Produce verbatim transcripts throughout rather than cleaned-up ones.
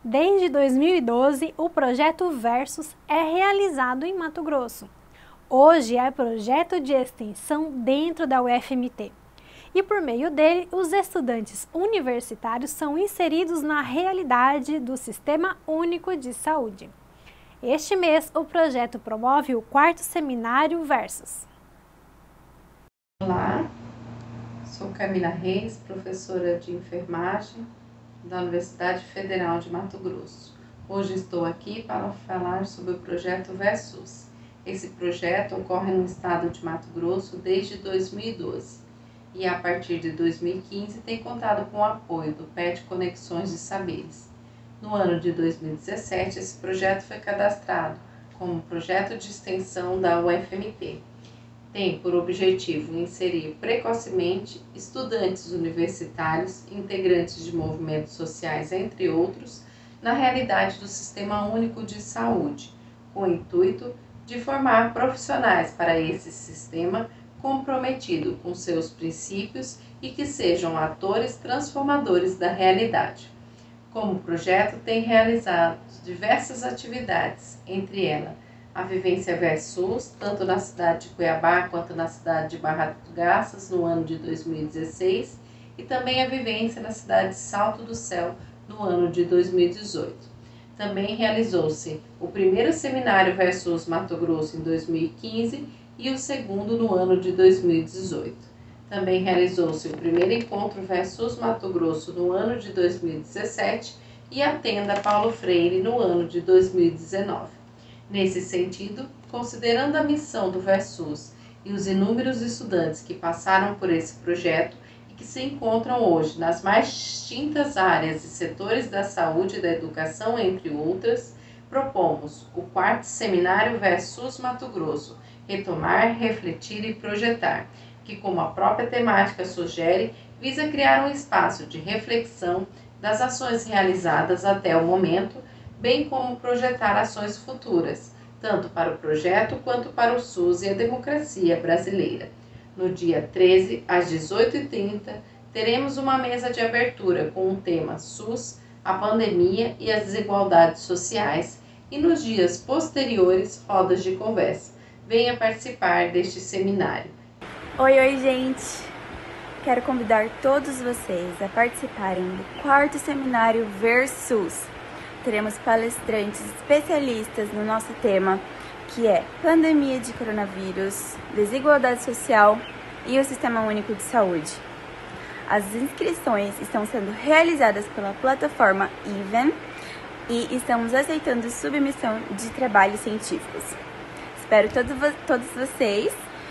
Desde dois mil e doze, o projeto Versus é realizado em Mato Grosso. Hoje é projeto de extensão dentro da U F M T. E por meio dele, os estudantes universitários são inseridos na realidade do Sistema Único de Saúde. Este mês, o projeto promove o quarto seminário Versus. Olá, sou Camila Reis, professora de enfermagem da Universidade Federal de Mato Grosso. Hoje estou aqui para falar sobre o projeto Versus. Esse projeto ocorre no estado de Mato Grosso desde dois mil e doze e a partir de dois mil e quinze tem contado com o apoio do P E T Conexões de Saberes. No ano de dois mil e dezessete, esse projeto foi cadastrado como projeto de extensão da U F M T. Tem por objetivo inserir precocemente estudantes universitários, integrantes de movimentos sociais, entre outros, na realidade do Sistema Único de Saúde, com o intuito de formar profissionais para esse sistema comprometido com seus princípios e que sejam atores transformadores da realidade. Como projeto, tem realizado diversas atividades, entre elas a Vivência Versus, tanto na cidade de Cuiabá quanto na cidade de Barra do Garças, no ano de dois mil e dezesseis, e também a Vivência na cidade de Salto do Céu, no ano de dois mil e dezoito. Também realizou-se o primeiro seminário Versus Mato Grosso em dois mil e quinze e o segundo no ano de dois mil e dezoito. Também realizou-se o primeiro encontro Versus Mato Grosso no ano de dois mil e dezessete e a Tenda Paulo Freire no ano de dois mil e dezenove. Nesse sentido, considerando a missão do Versus e os inúmeros estudantes que passaram por esse projeto e que se encontram hoje nas mais distintas áreas e setores da saúde e da educação, entre outras, propomos o quarto seminário Versus Mato Grosso, retomar, refletir e projetar, que, como a própria temática sugere, visa criar um espaço de reflexão das ações realizadas até o momento, bem como projetar ações futuras, tanto para o projeto quanto para o SUS e a democracia brasileira. No dia treze, às dezoito e trinta, teremos uma mesa de abertura com o tema SUS, a pandemia e as desigualdades sociais, e nos dias posteriores, rodas de conversa. Venha participar deste seminário. Oi, oi, gente! Quero convidar todos vocês a participarem do quarto seminário Versus. Teremos palestrantes especialistas no nosso tema, que é pandemia de coronavírus, desigualdade social e o Sistema Único de Saúde. As inscrições estão sendo realizadas pela plataforma Even e estamos aceitando submissão de trabalhos científicos. Espero todos, todos vocês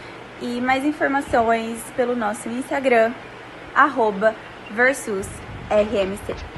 e mais informações pelo nosso Instagram, arroba versus R M C.